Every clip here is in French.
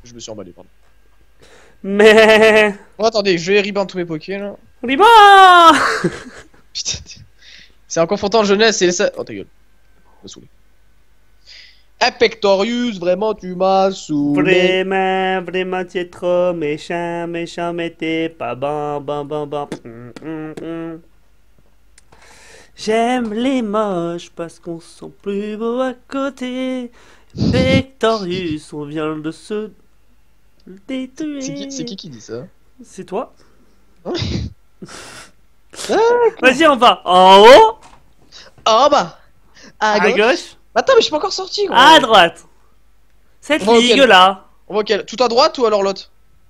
Je me suis emballé, pardon. Mais... Bon, attendez, je vais rebind tous mes pokés, là. Riba. Putain, c'est en confrontant jeunesse et ça... Oh, ta gueule. Me saoulé. Pectorius, vraiment, tu m'as saoulé. Vraiment, tu es trop méchant, mais t'es pas bon. J'aime les moches parce qu'on sent plus beau à côté. Pectorius, on vient de se détruire. C'est qui dit ça? C'est toi? Ah, Vas-y, on va en haut, oh bah, à gauche, Attends, mais je suis pas encore sorti, gros. à droite. Cette On va ligue auquel? là. On voit quel? Tout à droite ou alors l'autre?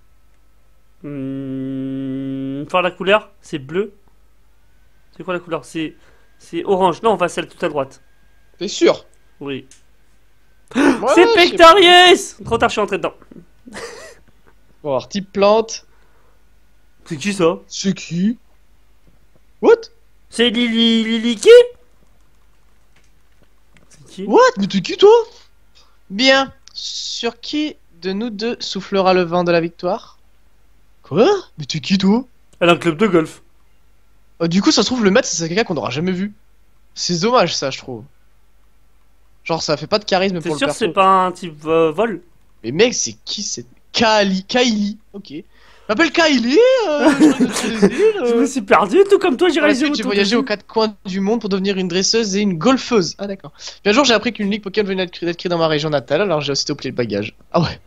Faire la couleur, c'est bleu. C'est quoi la couleur? C'est orange. Non, on va celle tout à droite. T'es sûr? Oui. Ouais, C'est je sais Pectorius! Trop tard, je suis entré dedans. pas. On va voir type plante. C'est qui ça? C'est qui? What? C'est Lily qui? C'est qui? What? Mais t'es qui toi? Bien. Sur qui de nous deux soufflera le vent de la victoire? Quoi? Mais t'es qui toi? Elle a un club de golf. Du coup, ça se trouve, le maître, c'est quelqu'un qu'on aura jamais vu. C'est dommage, ça, je trouve. Genre, ça fait pas de charisme T'es pour le sûr que perso. c'est pas un type vol? Mais mec, c'est qui c'est? Kylie. Ok. Je m'appelle Kylie, Je me suis perdu, tout comme toi, j'ai réalisé J'ai voyagé aux quatre coins du monde pour devenir une dresseuse et une golfeuse. Ah d'accord. Puis un jour j'ai appris qu'une ligue Pokémon venait d'être créée dans ma région natale, alors j'ai aussitôt plié le bagage. Ah ouais.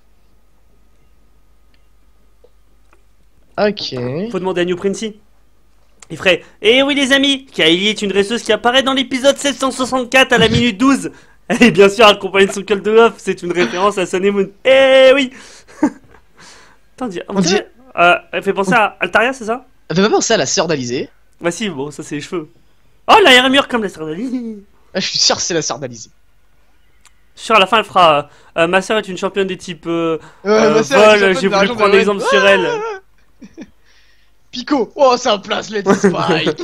Ok. Faut demander à New Princey. Il ferait. Eh oui, les amis, Kylie est une dresseuse qui apparaît dans l'épisode 764 à la minute 12. Et bien sûr, accompagnée de son col de off, c'est une référence à Sun et Moon. Eh oui. Attends, On dit- elle fait penser à Altaria, c'est ça? Elle fait pas penser à la sœur d'Alizé. Bah si, bon, ça c'est les cheveux. Oh, la armure comme la sœur d'Ali. Ah, je suis sûr que c'est la sœur d'Alizé. Sûr, à la fin, elle fera. Ma sœur est une championne des types Ma sœur est vol. championne J'ai de la voulu région prendre de l'exemple sur elle. Pico. Oh, ça place les Spike.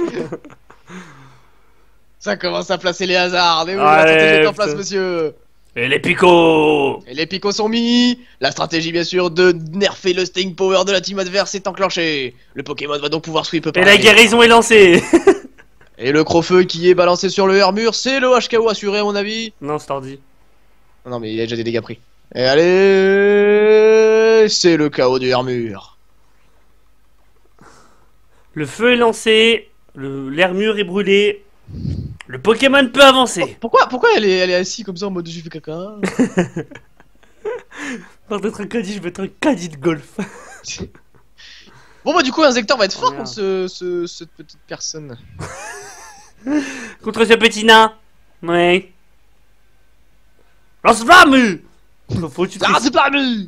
Ça commence à placer les hasards. Et oui, la Allez, stratégie est en place, putain. monsieur. Et les picots. Et les picots sont mis. La stratégie, bien sûr, de nerfer le staying power de la team adverse est enclenchée. Le Pokémon va donc pouvoir sweep par Et la guérison est lancée. Et le Crofeu qui est balancé sur le Hermure, c'est le HKO assuré, à mon avis. Non, c'est ordi. Non, mais il a déjà des dégâts pris. Et allez, c'est le KO du Hermure. Le feu est lancé. L'armure est brûlée. Le Pokémon peut avancer. Pourquoi elle est assise comme ça en mode je fais caca? Avant d'être un caddie, je vais être un caddie de golf. Bon bah du coup Inzektor va être fort merde. contre cette petite personne. Contre ce petit nain. Ouais. Lance-flamme. Faut que tu te Ah c'est pas lui.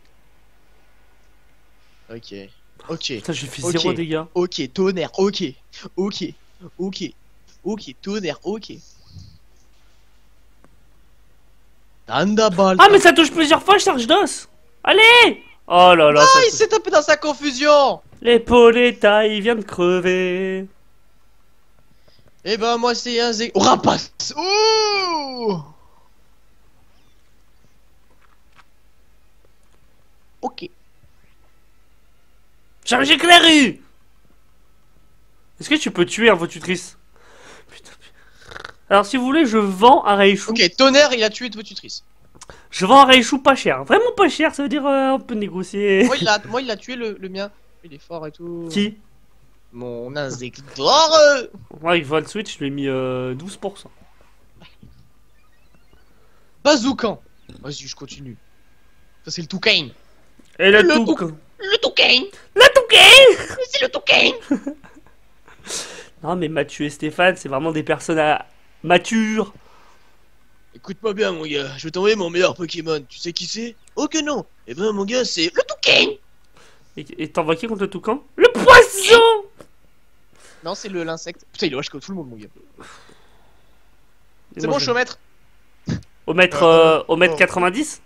Ok. Putain, j'ai fait Ok. 0 dégâts. Ok, tonnerre, ok, tonnerre, ok. Thunderbolt. Ah, mais ça touche plusieurs fois, charge d'os. Allez. Oh là là. Ah, ça il s'est tapé dans sa confusion. L'épauletta, il vient de crever. Eh ben moi c'est un zé... Oh, rapace. Ouh. Ok. Charge éclairé. Est-ce que tu peux tuer un votutrice? Putain. Alors, si vous voulez, je vends un Raichu. Ok, tonnerre, il a tué Votutrice. Je vends un Raichu pas cher. Vraiment pas cher, ça veut dire on peut négocier. Moi il a tué le mien. Il est fort et tout. Qui? Mon Inzektor. Moi, avec Volt Switch, je lui ai mis 12%. Bazookan. Vas-y, je continue. Ça c'est le Toucan. Et le Le Toucan. Le Toucan. Le Toucan. C'est le Toucan. Non, mais Mathieu et Stéphane, c'est vraiment des personnes matures. Écoute-moi bien mon gars, je vais t'envoyer mon meilleur Pokémon. Tu sais qui c'est? Oh que non. Eh ben mon gars c'est le Toucan. Et t'envoies qui contre le Toucan? Le poisson. Non c'est l'insecte. Putain il est wesh comme tout le monde mon gars. Et C'est moi, bon je- chômètre. Au mètre, au mètre 90.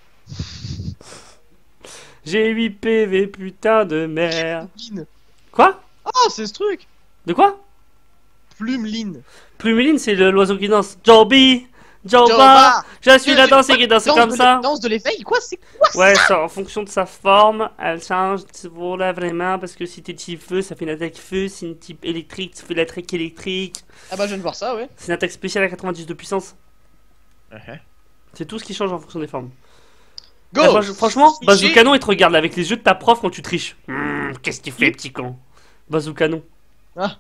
J'ai 8 PV, putain de merde. Plumeline. Quoi? Oh c'est ce truc. De quoi? Plumeline. Plumeline, c'est l'oiseau qui danse. Joby, Joba, je suis la danse qui danse comme ça. Danse de l'éveil, quoi? C'est quoi ça? Ouais, ça, en fonction de sa forme, elle change voilà vraiment parce que si t'es type feu, ça fait une attaque feu, si une type électrique, ça fait l'attaque électrique. Ah bah je viens de voir ça, ouais. C'est une attaque spéciale à 90 de puissance. C'est tout ce qui change en fonction des formes. Go! Ah, franchement, Sushi. Bazookanon, il te regarde là, avec les yeux de ta prof quand tu triches. Qu'est-ce que tu fais, petit con? Bazookanon. Ah.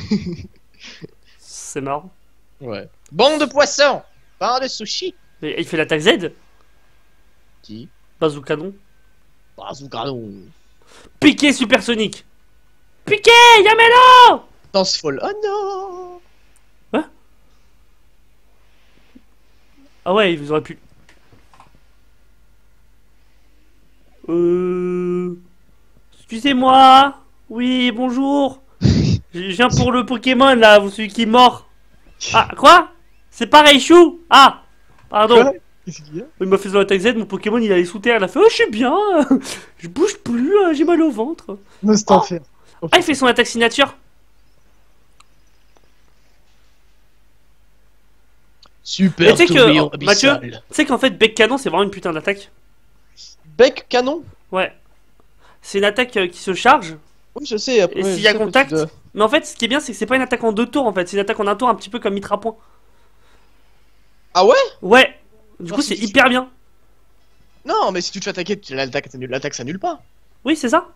C'est marrant. Ouais. Bande de poissons! Pas de sushi! Et il fait l'attaque Z? Qui? Bazookanon. Bazookanon. Piqué supersonique. Piqué, Yamelo! Danse folle. Oh non! Ah ouais, ils auraient pu. Excusez-moi. Oui, bonjour. Je viens pour le Pokémon là, vous celui qui est mort. Ah, quoi? C'est pareil, Chou? Ah, pardon. Quoi? Qu'est-ce qu'il y a? Il m'a fait dans l'attaque Z, mon Pokémon il allait sous terre. Il a fait oh, je suis bien. Je bouge plus, j'ai mal au ventre. Non, c'est enfer. Ah, il fait son attaque signature. Super Mais tu sais tourbillon que, Mathieu, abyssal. tu sais qu'en fait, bec canon c'est vraiment une putain d'attaque. Bec canon? Ouais. C'est une attaque qui se charge. Oui, je sais. Après, Et s'il y a contact. Mais en fait, ce qui est bien, c'est que c'est pas une attaque en 2 tours en fait. C'est une attaque en 1 tour, un petit peu comme Mitra Point. Ah ouais? Ouais. Du Non, coup, si c'est tu- hyper bien. Non, mais si tu te fais attaquer, l'attaque s'annule pas. Oui, c'est ça.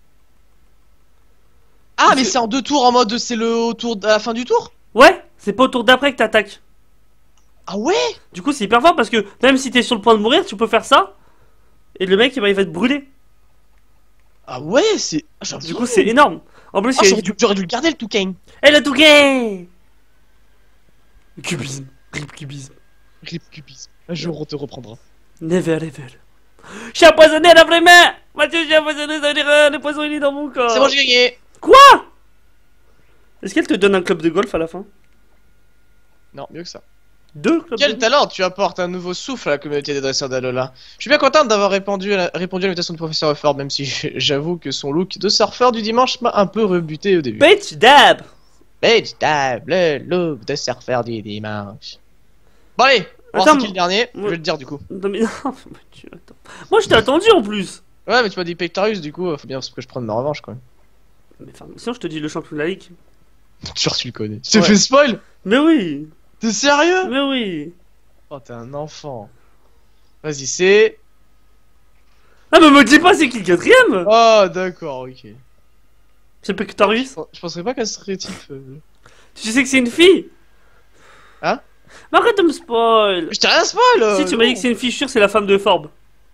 Ah, Parce mais que- c'est en 2 tours en mode c'est le au tour à la fin du tour? Ouais, c'est pas au tour d'après que t'attaques. Ah ouais? Du coup, c'est hyper fort parce que même si t'es sur le point de mourir, tu peux faire ça. Et le mec, il va te brûler. Ah ouais, c'est. Ah, j'avoue. Du coup, c'est énorme. En plus, Ah, il y a j'aurais dû le garder le toucan. Eh, la Touquet! Cubisme. Rip cubisme. Rip cubisme. Un jour on te reprendra. Never ever. Je suis empoisonné à la vraie main! Mathieu, je suis empoisonné, ça veut dire le poison il est dans mon corps. C'est bon, j'ai gagné. Quoi? Est-ce qu'elle te donne un club de golf à la fin? Non, mieux que ça. 2 clubs de Quel golf? talent, tu apportes un nouveau souffle à la communauté des dresseurs d'Alola. Je suis bien contente d'avoir répondu à l'invitation du professeur Ford, même si j'avoue que son look de surfeur du dimanche m'a un peu rebuté au début. Bitch dab! Bitch, le look de surfeur du dimanche. Bon allez, on va Attends, voir c'est qui le dernier, je moi- vais le dire du coup. Non mais non, Mathieu, attends. Moi je t'ai attendu en plus! Ouais, mais tu m'as dit Pectorius, du coup, faut bien que je prenne ma revanche quand même. Mais enfin, sinon je te dis le champion de la ligue. Genre tu le connais. Tu t'es Ouais. fait spoil? Mais oui! T'es sérieux? Mais oui! Oh, t'es un enfant. Vas-y, c'est... Ah mais me dis pas c'est qui le quatrième? Oh, d'accord, ok. C'est Pectorius? Je penserais pas qu'elle serait type... Tu sais que c'est une fille? Hein? Mais arrête de me spoil! Je t'ai rien spoil Si tu m'as dit que c'est une fille sûre, c'est la femme de Forbes.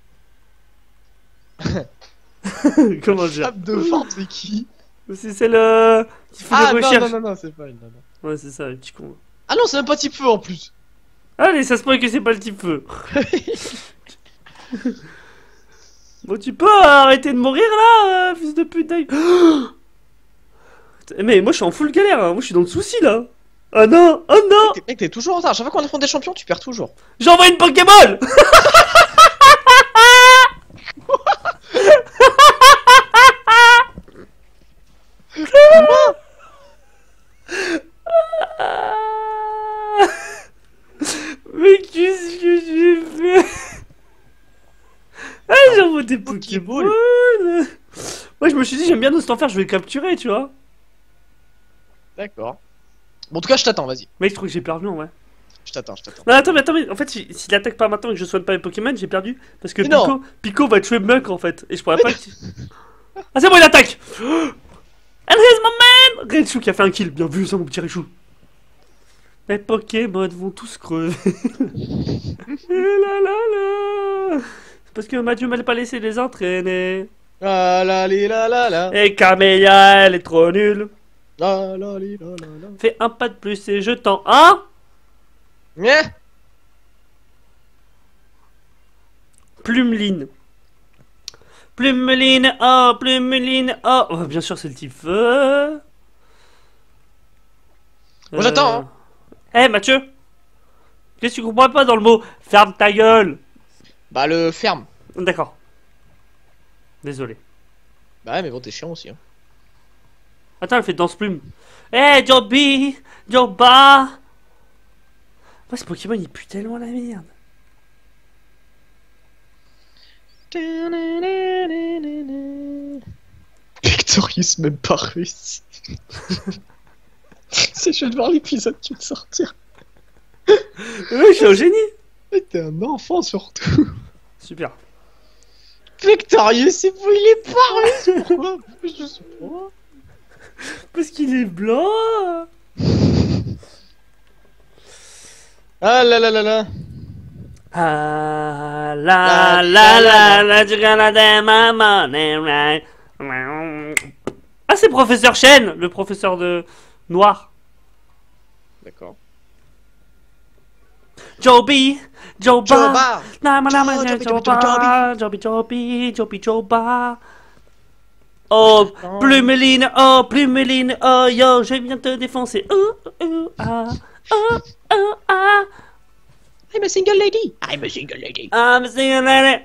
Comment dire? Femme de forme, c'est qui? C'est celle qui fait Ah des non, recherches. non, c'est pas elle, non. Ouais, c'est ça, le petit con. Ah non, c'est même pas type feu en plus. Allez, ça se spoil que c'est pas le type feu. Bon, tu peux arrêter de mourir là, fils de pute d'ail. Mais moi je suis en full galère, hein. Moi je suis dans le souci là. Ah non, oh non. Mec, t'es toujours en retard. Chaque fois qu'on affronte des champions, tu perds toujours. J'envoie une Pokéball. Mais qu'est-ce que j'ai fait? Ah, j'envoie des Pokéball. Pokéballs. Moi je me suis dit j'aime bien cet enfer, je vais le capturer, tu vois. D'accord. Bon, en tout cas, je t'attends, vas-y. Mec, je crois que j'ai perdu en vrai. Je t'attends, je t'attends. Non, attends, mais en fait, s'il attaque pas maintenant et que je soigne pas les Pokémon, j'ai perdu. Parce que Mais non. Pico va tuer Muk en fait. Et je pourrais pas. Ah, c'est bon, il attaque! And here's my man! Raichu qui a fait un kill, bien vu ça, mon petit Raichu. Les Pokémon vont tous crever. La la la. C'est parce que Mathieu m'a pas laissé les entraîner. Ah la li la la la. Et Camélia, elle est trop nulle. La la li la la la. Fais un pas de plus et je t'en. Hein? Yeah. Plumeline. Plumeline, oh, Plumeline, oh. Oh, bien sûr, c'est le type feu. Moi, j'attends, hein. Eh, Mathieu. Qu'est-ce que tu comprends pas dans le mot ferme ta gueule? Bah, le ferme. D'accord. Désolé. Bah, ouais, mais bon, t'es chiant aussi. Hein. Attends, elle fait danse plume. Eh, Joby, Joba. Moi, ce Pokémon, il pue tellement la merde. Victorious, même pas réussi. Si je viens de voir l'épisode qui vient de sortir. Oui, je suis un génie. Mais t'es un enfant surtout. Super. Victorious, c'est vous, il est pas réussi. Pourquoi? Je sais pas. Parce qu'il est blanc. Ah là là là là. Ah la la la la du Canada, maman. Ah, c'est professeur Chen, le professeur de noir. D'accord. Joby, Joba, Joba. Joba. Oh, Plumeline, oh, yo, je viens te défoncer. Ah, ah. I'm a single lady. I'm a single lady. I'm singing it.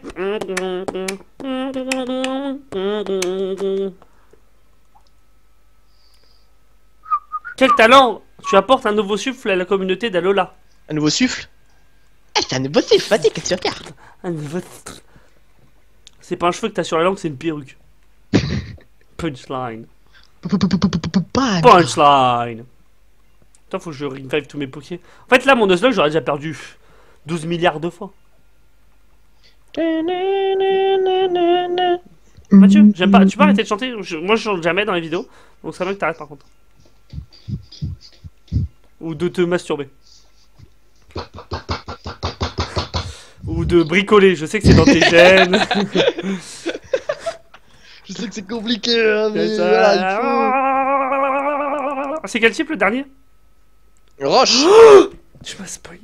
Quel talent! Tu apportes un nouveau souffle à la communauté d'Alola. Un nouveau souffle? Eh, c'est un nouveau souffle, vas-y, qu'est-ce que tu regardes? Un nouveau... C'est pas un cheveu que t'as sur la langue, c'est une perruque. Punchline. Punchline. Putain, faut que je revive tous mes Poké. En fait, là, mon Nuzlocke, j'aurais déjà perdu 12 milliards de fois. Mathieu, j'aime pas. Tu peux arrêter de chanter? Moi, je chante jamais dans les vidéos. Donc, ça serait bien que t'arrêtes par contre. Ou de te masturber. Ou de bricoler. Je sais que c'est dans tes gènes. Je sais que c'est compliqué, hein, mais voilà, il C'est quel type le dernier? faut... Roche. Tu m'as spoil.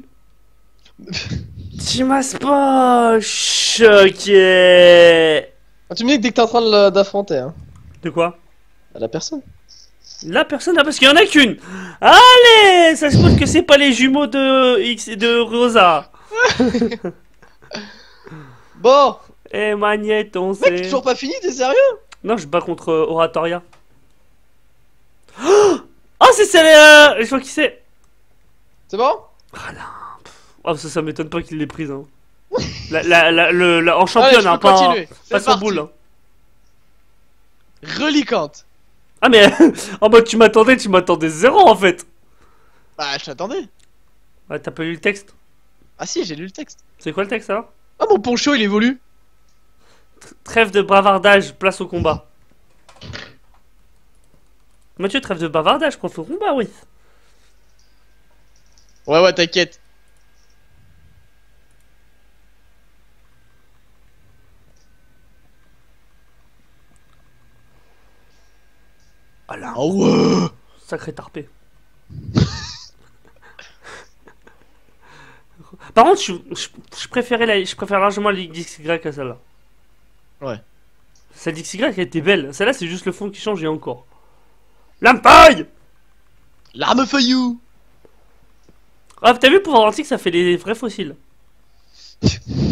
Tu m'as spoil. Choqué. Ah, tu me dis que dès que t'es en train d'affronter, hein. De quoi? À la personne. La personne, ah, parce qu'il y en a qu'une. Allez, ça se peut que c'est pas les jumeaux de X et de Rosa. Bon. Et Magneton, Mec, c'est... toujours pas fini, t'es sérieux? Non, je bats contre Oratoria. Oh, c'est celle... je vois qui c'est. C'est bon? Ah non. Oh, ça m'étonne pas qu'il l'ait prise. Hein. En championne, Allez, hein, pas son boule. Hein. Relicante. Ah mais... en mode tu m'attendais zéro en fait. Bah, je t'attendais. Ouais, t'as pas lu le texte? Ah si, j'ai lu le texte. C'est quoi le texte alors? Ah, mon poncho, il évolue. Trêve de bavardage, place au combat. Mathieu, trêve de bavardage, place au combat, oui. Ouais, t'inquiète. Ah là. Oh ouais. Sacré tarpé. Par contre, je préfère largement la Ligue XY à celle-là. Ouais. Celle d'XY elle était belle. Celle-là, c'est juste le fond qui change et encore. Lampaille. L'arme feuillou. Ah, t'as vu, pouvoir antique, ça fait les vrais fossiles. Ah,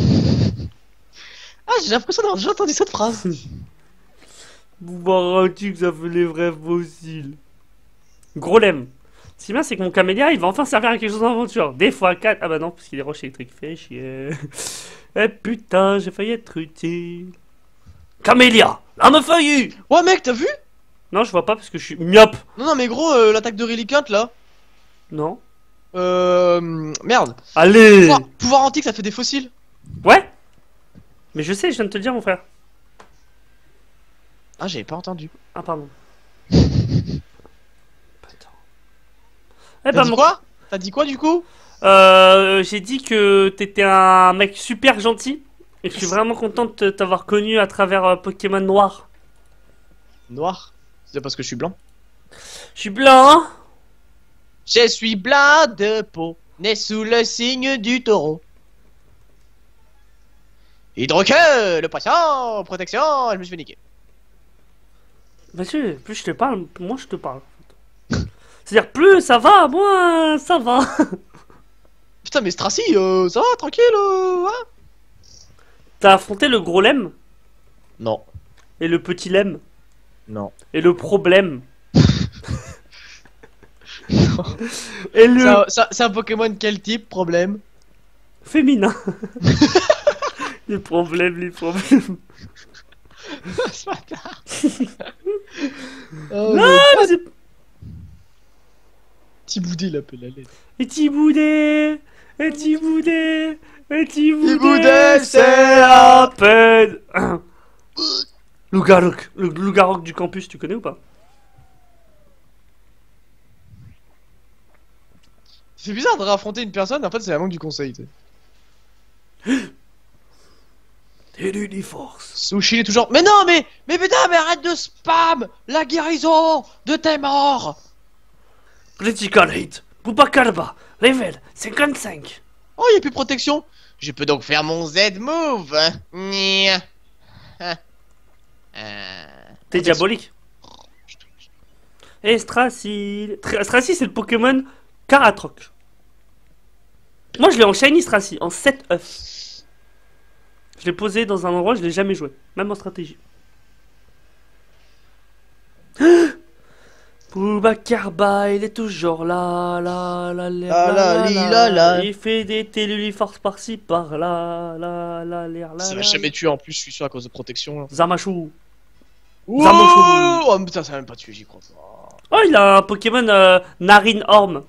j'ai l'impression d'avoir déjà entendu cette phrase. Pouvoir antique, ça fait les vrais fossiles. Gros lemme. Ce qui est bien, c'est que mon camélia, il va enfin servir à quelque chose d'aventure. Des fois 4. Ah bah non, parce qu'il est roche électrique. Fait chier. Eh putain, j'ai failli être utile. Camélia, l'arme feuillue. Ouais, mec, t'as vu? Non, je vois pas parce que je suis myope. Non, mais gros, l'attaque de Relicante, là. Non. Merde. Allez. Pouvoir antique, ça fait des fossiles. Ouais. Mais je sais, je viens de te le dire, mon frère. Ah, j'avais pas entendu. Ah, pardon. T'as dit quoi? T'as dit quoi, du coup? J'ai dit que t'étais un mec super gentil. Et que je suis vraiment content de t'avoir connu à travers Pokémon Noir. Noir? C'est parce que je suis blanc. Je suis blanc, hein? Je suis blanc de peau, né sous le signe du taureau. Hydroqueux, le poisson, protection, je me suis fait niquer. Mathieu, plus je te parle, moins je te parle. C'est-à-dire, plus ça va, moins ça va. Putain, mais Stracy, ça va, tranquille, hein? T'as affronté le gros lemme? Non. Et le petit lemme? Non. Et le problème? Et le C'est un Pokémon quel type, problème? féminin. Les problèmes, les problèmes. Ce bâtard. Oh, Non, mais c'est... Petit boudé, il appelle la lettre. Et Tiboudet, et Tiboudet, et Tiboudet, Tiboudet, c'est à peine. Loup-garou, le loup-garou du campus, tu connais ou pas? C'est bizarre de réaffronter une personne, en fait c'est la manque du conseil. Tu sais. T'es du force. Sushi il est toujours. Mais non, mais putain, mais arrête de spam la guérison de tes morts. Critical hit, Boubacarba, level 55. Oh, il y a plus de protection. Je peux donc faire mon Z move. Nya. T'es diabolique. Et Stracy. Stracy, c'est le Pokémon Karatroc. Moi, je l'ai en Shiny Stracy, en 7 œufs. Je l'ai posé dans un endroit, je l'ai jamais joué, même en stratégie. Boubacarba, il est toujours là, là. Il fait des téléforces par-ci, par-là, là. Ça va jamais tuer en plus, je suis sûr, à cause de protection. Là. Zamachou. Wow Zamachou. Oh putain, ça va même pas tuer, j'y crois pas. Oh, il a un Pokémon Narine Orme.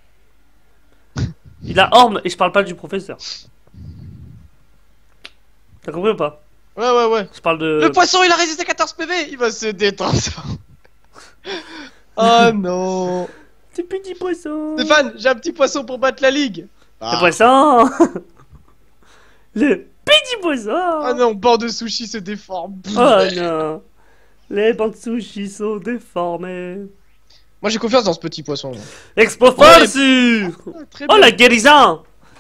Il a Orme et je parle pas du professeur. T'as compris ou pas? Ouais. Je parle de... Le poisson, il a résisté 14 PV. Il va se détendre. Oh non. C'est petit poisson. Stéphane, j'ai un petit poisson pour battre la ligue. Le poisson. Le petit poisson. Ah non, bord de sushi se déforme. Oh non. Les bancs de sushi sont déformés. Moi j'ai confiance dans ce petit poisson. Expo Force. Très Oh bien. la guérison.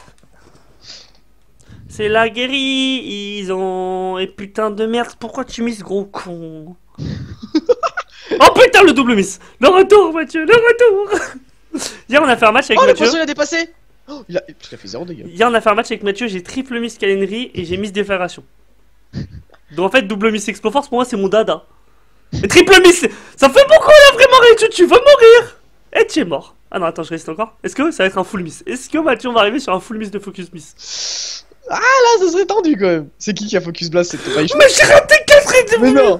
C'est la guérison. Et putain de merde, pourquoi tu miss gros con? Oh putain le double miss. Le retour Mathieu, le retour. Hier on a fait un match avec Oh, le Mathieu. poisson il a dépassé. Oh, il a fait 0 dégâts. Hier on a fait un match avec Mathieu, j'ai triple miss Calennerie et j'ai miss Défération. Donc en fait double miss Expo Force pour moi c'est mon dada. Et triple miss, ça fait beaucoup là vraiment Mathieu, tu vas mourir. Et tu es mort. Ah non attends je reste encore. Est-ce que ça va être un full miss? Est-ce que Mathieu on va arriver sur un full miss de focus miss? Ah là ça serait tendu quand même. C'est qui a focus blast? C'était pas Ichou. Mais j'ai raté 4 Mais non.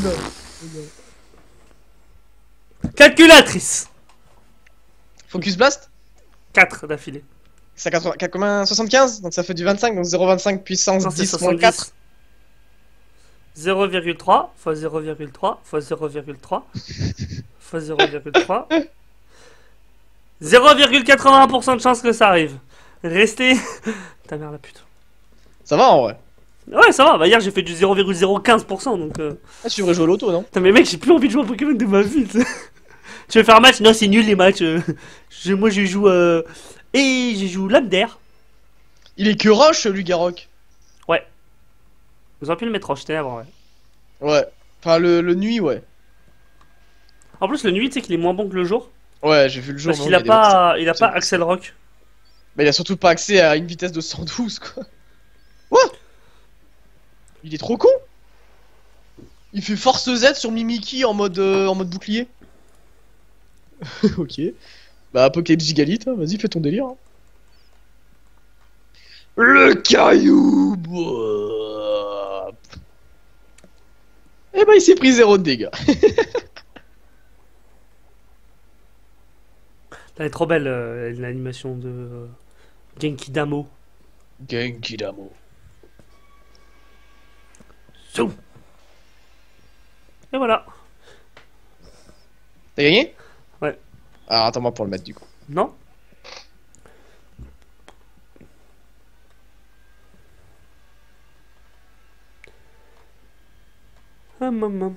Calculatrice. Focus blast 4 d'affilée. C'est à 75, donc ça fait du 25, donc 0,25 puissance Non, c'est 10 moins 4. 0,3 fois 0,3 fois 0,3 fois 0,3 0,81% de chance que ça arrive. Restez... Ta mère la pute. Ça va en vrai. Ouais ça va, bah hier j'ai fait du 0,015% donc... Ah tu devrais jouer au loto non? Putain mais mec j'ai plus envie de jouer à Pokémon de ma vie. Tu veux faire un match? Non c'est nul les matchs. Moi je joue... Et je joue Lame d'air. Il est que rush lui Garrock. Ouais. Vous auriez pu le mettre en ténèbres ouais. Ouais. Enfin le nuit ouais. En plus le nuit tu sais qu'il est moins bon que le jour. Ouais j'ai vu le jour. Parce qu'il a pas... Il a pas Axel Rock. Bah il a surtout pas accès à une vitesse de 112 quoi. What? Il est trop con. Il fait force Z sur Mimiki en mode bouclier. Ok. Bah Apocalypse Gigalite, hein. Vas-y fais ton délire. Hein. Le caillou. Eh bah il s'est pris 0 de dégâts. Elle est trop belle l'animation de Genki Damo. Genki Damo. Zou. Et voilà. T'as gagné? Ouais. Alors attends-moi pour le mettre du coup. Non? Ah maman.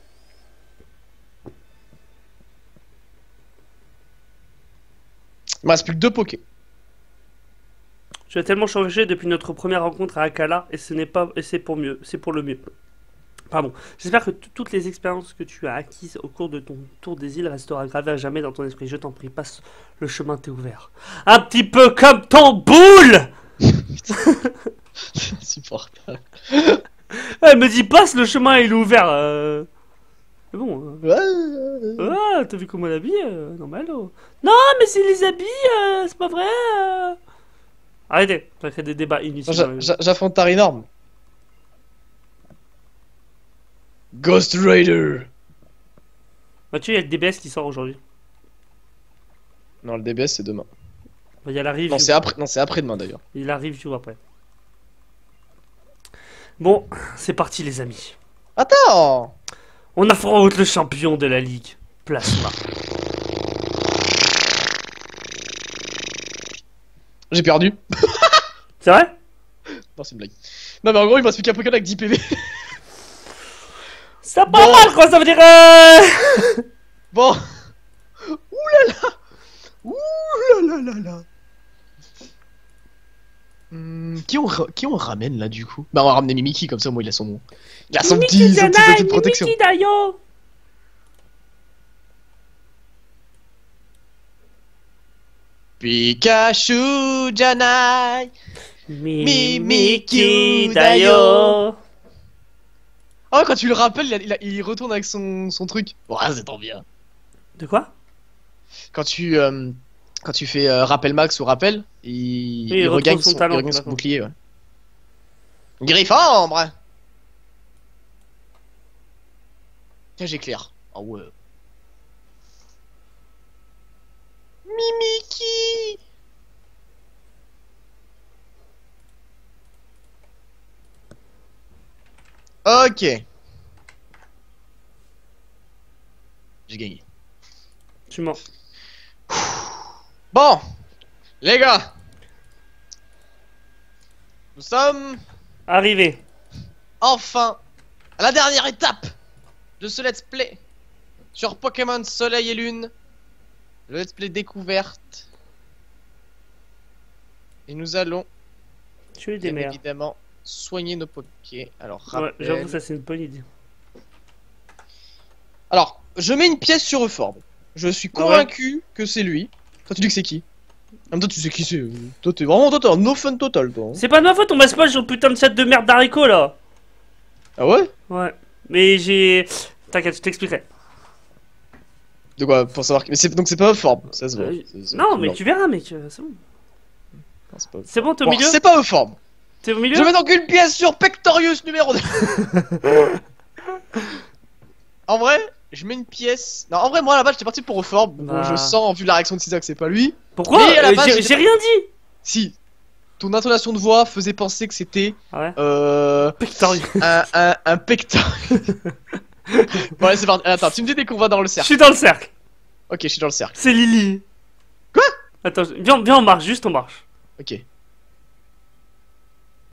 Il me reste plus que 2 pokés. Tu as tellement changé depuis notre première rencontre à Akala et ce n'est pas et c'est pour mieux, c'est pour le mieux. Pardon. J'espère que toutes les expériences que tu as acquises au cours de ton tour des îles resteront gravées à jamais dans ton esprit. Je t'en prie, passe le chemin t'est ouvert. Un petit peu comme ton boule. C'est insupportable. Elle me dit passe le chemin il est ouvert. C'est bon. Ouais. Ah, t'as vu comment elle habille normal. Oh. Non, mais c'est les habits, c'est pas vrai. Arrêtez, ça crée des débats inutiles. J'affronte Tarinorm. Ghost Rider. Mathieu, il y a le DBS qui sort aujourd'hui. Non, le DBS c'est demain. Il y a la review. Non, c'est après, non, c'est après-demain d'ailleurs. Il la review après. Bon, c'est parti les amis. Attends. On affronte le champion de la ligue, Plasma. J'ai perdu. C'est vrai? Non, c'est une blague. Non, mais en gros, il m'a expliqué un Pokémon avec 10 PV. Ça pas mal quoi, ça veut dire Bon. Ouh là là. Ouh là là là là. Qui on ramène là du coup? Bah on va ramener Mimiki comme ça, moi il a son... Il a son petit outil de protection. Mimiki Dayo. Pikachu Janai. Mimiki Dayo. Oh, quand tu le rappelles, il retourne avec son truc. Ouais, c'est trop bien. De quoi? Quand tu fais rappel max ou rappel, il regagne son talent, son bouclier. Ouais. Griffambre. Tiens, j'éclaire. Oh ouais. Mimiki. Ok. J'ai gagné. Tu mens. Bon, les gars, nous sommes Arrivé. enfin à la dernière étape de ce let's play sur Pokémon Soleil et Lune, le let's play découverte. Et nous allons Tu es des bien merdes. évidemment soigner nos Poké. Alors, Ouais, rappel. j'avoue, ça c'est une bonne idée. Alors, je mets une pièce sur Reform. Je suis Ah ouais. convaincu que c'est lui. Toi, tu dis que c'est qui? En même temps, tu sais qui c'est. Toi, t'es vraiment toi, t'es un no fun total, toi. C'est pas de ma faute, on m'a spoil sur le putain de chat de merde d'haricots là. Ah ouais? Ouais. Mais j'ai. T'inquiète, je t'expliquerai. De quoi? Pour savoir. Mais donc c'est pas Reform, ça se voit. Non, mais tu verras, mec, c'est bon. Non, c'est pas... C'est bon, t'es au Bon, milieu? c'est pas Reform. T'es au milieu? Je mets donc une pièce sur Pectorius numéro 2. En vrai, je mets une pièce. Non, en vrai, moi à la base j'étais parti pour Reform. Bon, Bah. je sens, vu la réaction de Cisa, que c'est pas lui. Pourquoi? Mais à la base, J'ai rien dit! Si, ton intonation de voix faisait penser que c'était. Ah ouais? Pectorius. un Pectorius. Bon, allez, c'est parti. Attends, tu me dis dès qu'on va dans le Je cercle. suis dans le cercle. Ok, je suis dans le cercle. C'est Lily. Quoi? Attends, viens, on marche, juste on marche. Ok.